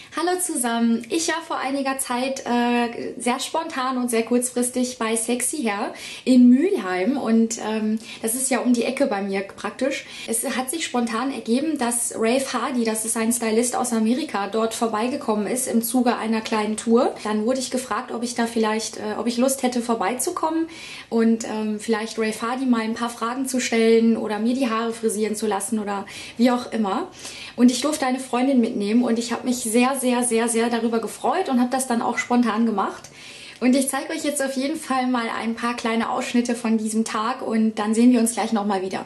Hallo zusammen. Ich war vor einiger Zeit sehr spontan und sehr kurzfristig bei Sexy Hair in Mülheim und das ist ja um die Ecke bei mir praktisch. Es hat sich spontan ergeben, dass Rafe Hardy, das ist ein Stylist aus Amerika, dort vorbeigekommen ist im Zuge einer kleinen Tour. Dann wurde ich gefragt, ob ich da vielleicht, ob ich Lust hätte vorbeizukommen und vielleicht Rafe Hardy mal ein paar Fragen zu stellen oder mir die Haare frisieren zu lassen oder wie auch immer. Und ich durfte eine Freundin mitnehmen und ich habe mich sehr darüber gefreut und habe das dann auch spontan gemacht. Und ich zeige euch jetzt auf jeden Fall mal ein paar kleine Ausschnitte von diesem Tag und dann sehen wir uns gleich nochmal wieder.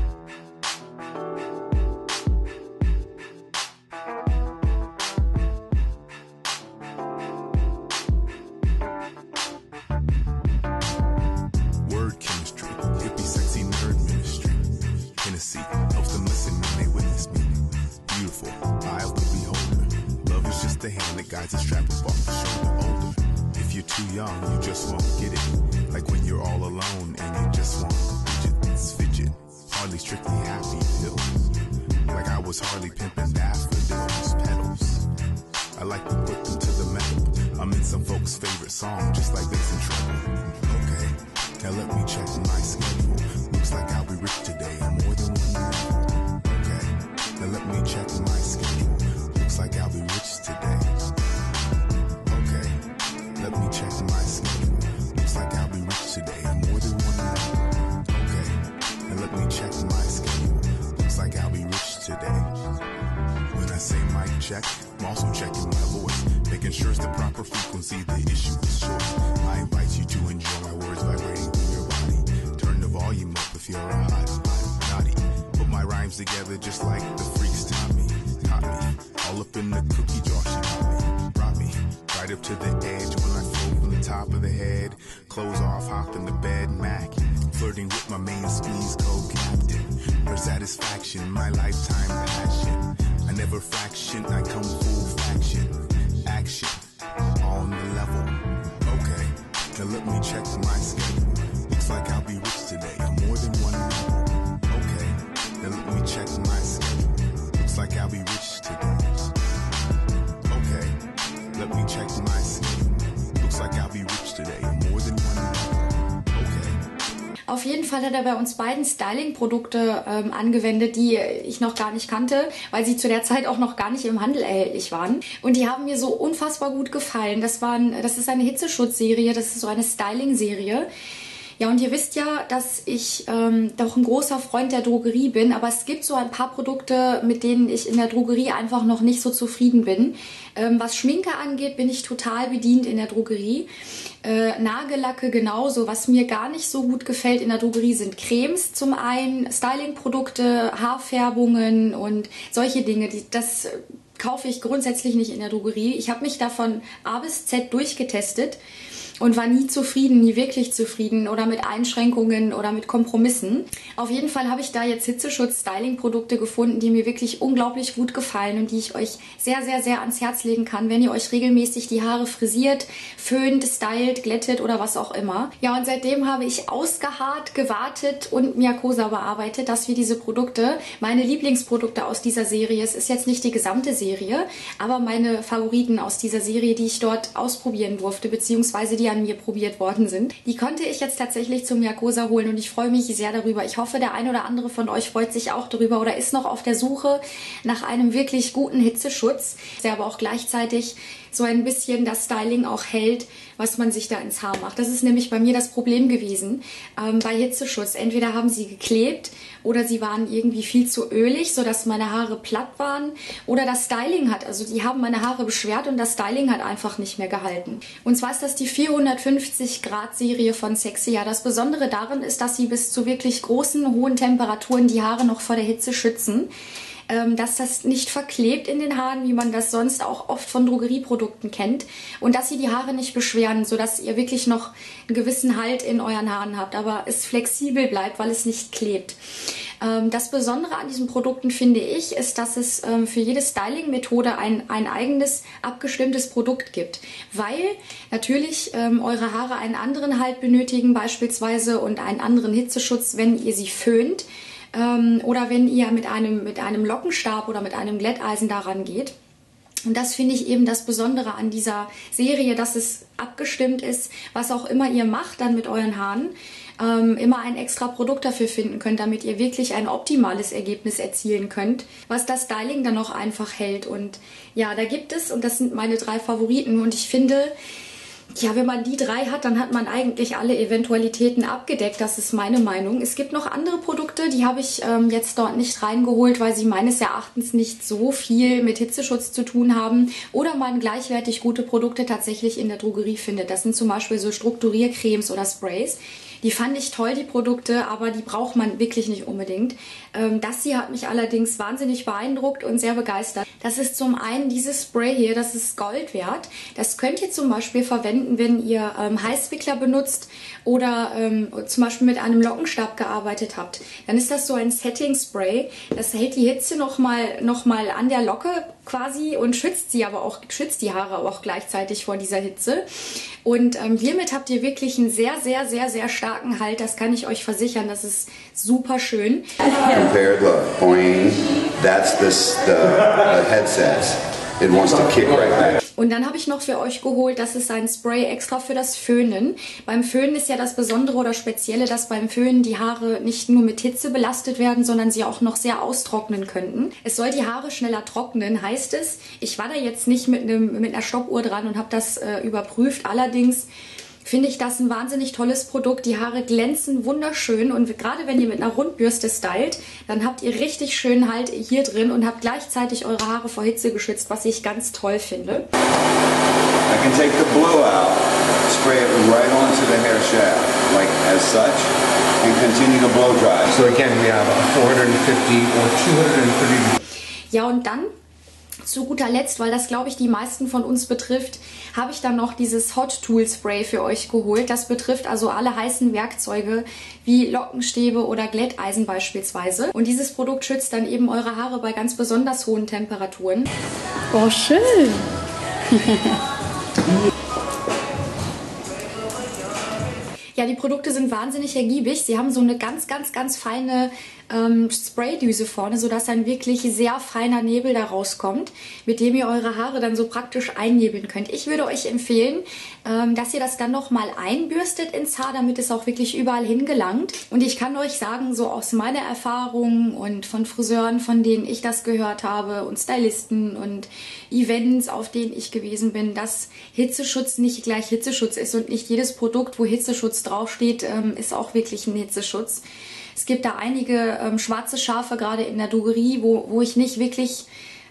Guys is strapped up off the shoulder older. If you're too young, you just won't get it. Like when you're all alone and you just want fidget. Hardly strictly happy pills. Like I was hardly pimping daffodils, petals. I like to put them to the metal. I'm in some folks' favorite song, just like this in trouble. Okay, now let me check my schedule. Looks like I'll be rich today on more than one level. Okay, now let me check my schedule. Looks like I'll be rich today. Let me check my schedule. Looks like I'll be rich today on more than one level. Okay, and let me check my schedule. Looks like I'll be rich today. When I say mic check, I'm also checking my voice, making sure it's the proper frequency. The issue is choice. I invite you to enjoy my words vibrating through your body. Turn the volume up if you're a hot naughty. Put my rhymes together just like the freaks taught me. All up in the cookie jar she brought me. Right up to the edge when I float from the top of the head. Clothes off, hop in the bed, Mac. Flirting with my main squeeze, co-captain. For satisfaction, my lifetime passion. I never fraction, I come full faction. Action, on the level. Okay, now let me check my schedule. Looks like I'll be rich today on more than one level. Okay, now let me check my schedule. Looks like I'll be rich today. Let me check my schedule. Looks like I'll be rich today. More than one level. Okay. Auf jeden Fall hat er bei uns beiden Styling-Produkte angewendet, die ich noch gar nicht kannte, weil sie zu der Zeit auch noch gar nicht im Handel erhältlich waren. Und die haben mir so unfassbar gut gefallen. Das ist eine Hitzeschutzserie, das ist so eine Styling-Serie. Ja, und ihr wisst ja, dass ich doch ein großer Freund der Drogerie bin, aber es gibt so ein paar Produkte, mit denen ich in der Drogerie einfach noch nicht so zufrieden bin. Was Schminke angeht, bin ich total bedient in der Drogerie. Nagellacke genauso. Was mir gar nicht so gut gefällt in der Drogerie sind Cremes zum einen, Stylingprodukte, Haarfärbungen und solche Dinge. Das kaufe ich grundsätzlich nicht in der Drogerie. Ich habe mich da von A bis Z durchgetestet und war nie zufrieden, nie wirklich zufrieden oder mit Einschränkungen oder mit Kompromissen. Auf jeden Fall habe ich da jetzt Hitzeschutz-Styling-Produkte gefunden, die mir wirklich unglaublich gut gefallen und die ich euch sehr ans Herz legen kann, wenn ihr euch regelmäßig die Haare frisiert, föhnt, stylt, glättet oder was auch immer. Ja, und seitdem habe ich ausgeharrt, gewartet und Miakosa bearbeitet, dass wir diese Produkte, meine Lieblingsprodukte aus dieser Serie, es ist jetzt nicht die gesamte Serie, aber meine Favoriten aus dieser Serie, die ich dort ausprobieren durfte, beziehungsweise die an mir probiert worden sind. Die konnte ich jetzt tatsächlich zum Miakosa holen und ich freue mich sehr darüber. Ich hoffe, der ein oder andere von euch freut sich auch darüber oder ist noch auf der Suche nach einem wirklich guten Hitzeschutz, der aber auch gleichzeitig so ein bisschen das Styling auch hält, was man sich da ins Haar macht. Das ist nämlich bei mir das Problem gewesen bei Hitzeschutz. Entweder haben sie geklebt oder sie waren irgendwie viel zu ölig, sodass meine Haare platt waren oder das Styling die haben meine Haare beschwert und das Styling hat einfach nicht mehr gehalten. Und zwar ist das die 450 Grad Serie von Sexy. Ja, das Besondere darin ist, dass sie bis zu wirklich großen, hohen Temperaturen die Haare noch vor der Hitze schützen. Dass das nicht verklebt in den Haaren, wie man das sonst auch oft von Drogerieprodukten kennt und dass sie die Haare nicht beschweren, sodass ihr wirklich noch einen gewissen Halt in euren Haaren habt, aber es flexibel bleibt, weil es nicht klebt. Das Besondere an diesen Produkten, finde ich, ist, dass es für jede Styling-Methode ein eigenes, abgestimmtes Produkt gibt, weil natürlich eure Haare einen anderen Halt benötigen beispielsweise und einen anderen Hitzeschutz, wenn ihr sie föhnt. Oder wenn ihr mit einem Lockenstab oder mit einem Glätteisen daran geht. Und das finde ich eben das Besondere an dieser Serie, dass es abgestimmt ist, was auch immer ihr macht dann mit euren Haaren, immer ein extra Produkt dafür finden könnt, damit ihr wirklich ein optimales Ergebnis erzielen könnt, was das Styling dann auch einfach hält. Und ja, da gibt es, und das sind meine 3 Favoriten, und ich finde, ja, wenn man die 3 hat, dann hat man eigentlich alle Eventualitäten abgedeckt. Das ist meine Meinung. Es gibt noch andere Produkte, die habe ich jetzt dort nicht reingeholt, weil sie meines Erachtens nicht so viel mit Hitzeschutz zu tun haben oder man gleichwertig gute Produkte tatsächlich in der Drogerie findet. Das sind zum Beispiel so Strukturiercremes oder Sprays. Die fand ich toll, die Produkte, aber die braucht man wirklich nicht unbedingt. Das hier hat mich allerdings wahnsinnig beeindruckt und sehr begeistert. Das ist zum einen dieses Spray hier, das ist Gold wert. Das könnt ihr zum Beispiel verwenden, wenn ihr Heißwickler benutzt oder zum Beispiel mit einem Lockenstab gearbeitet habt. Dann ist das so ein Setting-Spray. Das hält die Hitze noch mal an der Locke quasi und schützt die Haare aber auch gleichzeitig vor dieser Hitze. Und hiermit habt ihr wirklich einen sehr, sehr, sehr, sehr starken Halt. Das kann ich euch versichern. Das ist super schön. Compare the boing, that's the headsets. It wants to kick right back. Und dann habe ich noch für euch geholt, das ist ein Spray extra für das Föhnen. Beim Föhnen ist ja das Besondere oder Spezielle, dass beim Föhnen die Haare nicht nur mit Hitze belastet werden, sondern sie auch noch sehr austrocknen könnten. Es soll die Haare schneller trocknen, heißt es. Ich war da jetzt nicht mit einer Stoppuhr dran und habe das überprüft. Allerdings finde ich das ein wahnsinnig tolles Produkt. Die Haare glänzen wunderschön und gerade wenn ihr mit einer Rundbürste stylt, dann habt ihr richtig schön Halt hier drin und habt gleichzeitig eure Haare vor Hitze geschützt, was ich ganz toll finde. I can take the blue out, spray it right onto the hair shaft, like as such, and continue to blow dry. So again, we have a 450 or 230. Ja, und dann zu guter Letzt, weil das, glaube ich, die meisten von uns betrifft, habe ich dann noch dieses Hot Tool Spray für euch geholt. Das betrifft also alle heißen Werkzeuge wie Lockenstäbe oder Glätteisen beispielsweise. Und dieses Produkt schützt dann eben eure Haare bei ganz besonders hohen Temperaturen. Oh, schön! Ja, die Produkte sind wahnsinnig ergiebig. Sie haben so eine ganz, ganz, ganz feine Spraydüse vorne, sodass ein wirklich sehr feiner Nebel da rauskommt, mit dem ihr eure Haare dann so praktisch einnebeln könnt. Ich würde euch empfehlen, dass ihr das dann nochmal einbürstet ins Haar, damit es auch wirklich überall hingelangt. Und ich kann euch sagen, so aus meiner Erfahrung und von Friseuren, von denen ich das gehört habe und Stylisten und Events, auf denen ich gewesen bin, dass Hitzeschutz nicht gleich Hitzeschutz ist und nicht jedes Produkt, wo Hitzeschutz draufsteht, ist auch wirklich ein Hitzeschutz. Es gibt da einige schwarze Schafe, gerade in der Drogerie, wo ich nicht wirklich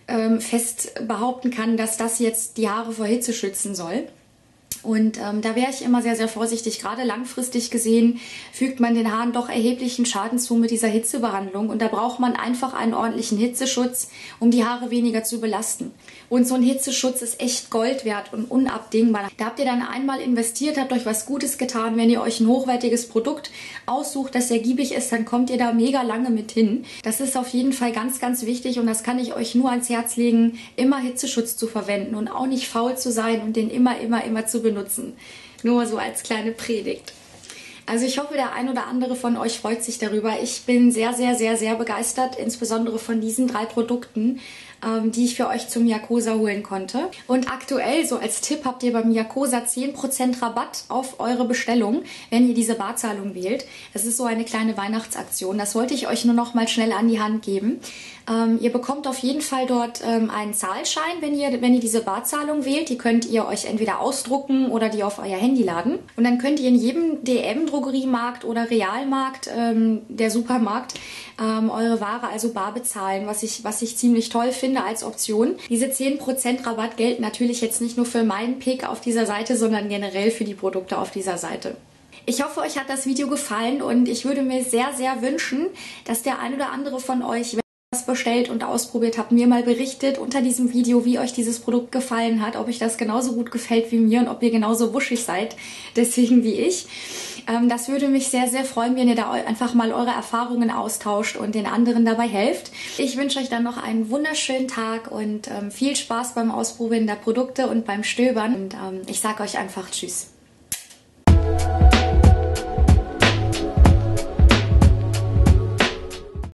fest behaupten kann, dass das jetzt die Haare vor Hitze schützen soll. Und da wäre ich immer sehr, sehr vorsichtig. Gerade langfristig gesehen fügt man den Haaren doch erheblichen Schaden zu mit dieser Hitzebehandlung. Und da braucht man einfach einen ordentlichen Hitzeschutz, um die Haare weniger zu belasten. Und so ein Hitzeschutz ist echt Gold wert und unabdingbar. Da habt ihr dann einmal investiert, habt euch was Gutes getan. Wenn ihr euch ein hochwertiges Produkt aussucht, das ergiebig ist, dann kommt ihr da mega lange mit hin. Das ist auf jeden Fall ganz, ganz wichtig und das kann ich euch nur ans Herz legen, immer Hitzeschutz zu verwenden und auch nicht faul zu sein und den immer zu benutzen. Nur so als kleine Predigt. Also ich hoffe, der ein oder andere von euch freut sich darüber. Ich bin sehr, sehr, sehr, sehr begeistert, insbesondere von diesen 3 Produkten, die ich für euch zum Miakosa holen konnte. Und aktuell, so als Tipp, habt ihr beim Miakosa 10% Rabatt auf eure Bestellung, wenn ihr diese Barzahlung wählt. Das ist so eine kleine Weihnachtsaktion. Das wollte ich euch nur noch mal schnell an die Hand geben. Ihr bekommt auf jeden Fall dort einen Zahlschein, wenn ihr diese Barzahlung wählt. Die könnt ihr euch entweder ausdrucken oder die auf euer Handy laden. Und dann könnt ihr in jedem DM-Drogeriemarkt oder Realmarkt, der Supermarkt, eure Ware also bar bezahlen, was ich ziemlich toll finde als Option. Diese 10% Rabatt gelten natürlich jetzt nicht nur für meinen Pick auf dieser Seite, sondern generell für die Produkte auf dieser Seite. Ich hoffe, euch hat das Video gefallen und ich würde mir sehr, sehr wünschen, dass der ein oder andere von euch, wenn ihr das bestellt und ausprobiert habt, mir mal berichtet unter diesem Video, wie euch dieses Produkt gefallen hat, ob euch das genauso gut gefällt wie mir und ob ihr genauso wuschig seid, deswegen wie ich. Das würde mich sehr, sehr freuen, wenn ihr da einfach mal eure Erfahrungen austauscht und den anderen dabei helft. Ich wünsche euch dann noch einen wunderschönen Tag und viel Spaß beim Ausprobieren der Produkte und beim Stöbern. Und ich sage euch einfach Tschüss.